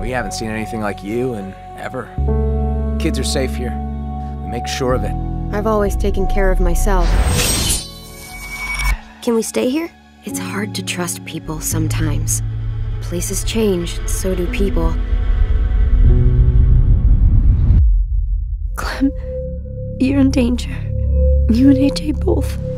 We haven't seen anything like you in ever. Kids are safe here. We make sure of it. I've always taken care of myself. Can we stay here? It's hard to trust people sometimes. Places change, so do people. Clem, you're in danger. You and AJ both.